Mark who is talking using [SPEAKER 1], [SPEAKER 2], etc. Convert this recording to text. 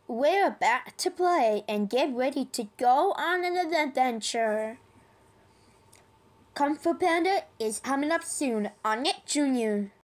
[SPEAKER 1] we're about to play and get ready to go on an adventure. Kung Fu Panda is coming up soon on Nick Jr.